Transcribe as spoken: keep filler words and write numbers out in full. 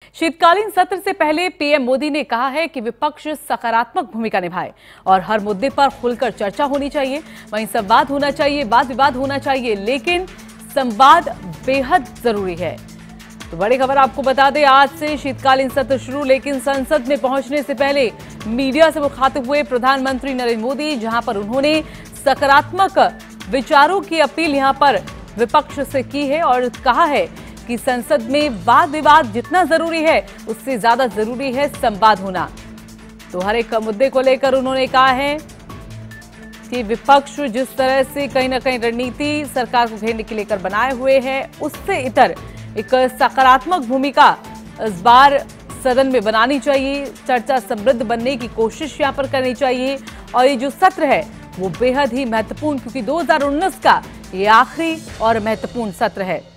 शीतकालीन सत्र से पहले पीएम मोदी ने कहा है कि विपक्ष सकारात्मक भूमिका निभाए और हर मुद्दे पर खुलकर चर्चा होनी चाहिए। वहीं संवाद होना चाहिए, वाद विवाद होना चाहिए, लेकिन संवाद बेहद जरूरी है। तो बड़ी खबर आपको बता दें, आज से शीतकालीन सत्र शुरू, लेकिन संसद में पहुंचने से पहले मीडिया से मुखातिब हुए प्रधानमंत्री नरेंद्र मोदी, जहां पर उन्होंने सकारात्मक विचारों की अपील यहां पर विपक्ष से की है और कहा है कि संसद में वाद विवाद जितना जरूरी है उससे ज्यादा जरूरी है संवाद होना। तो हर एक मुद्दे को लेकर उन्होंने कहा है कि विपक्ष जिस तरह से कहीं ना कहीं रणनीति सरकार को घेरने के लेकर बनाए हुए है, उससे इतर एक सकारात्मक भूमिका इस बार सदन में बनानी चाहिए। चर्चा समृद्ध बनने की कोशिश यहाँ पर करनी चाहिए और ये जो सत्र है वो बेहद ही महत्वपूर्ण, क्योंकि दो हज़ार उन्नीस का ये आखिरी और महत्वपूर्ण सत्र है।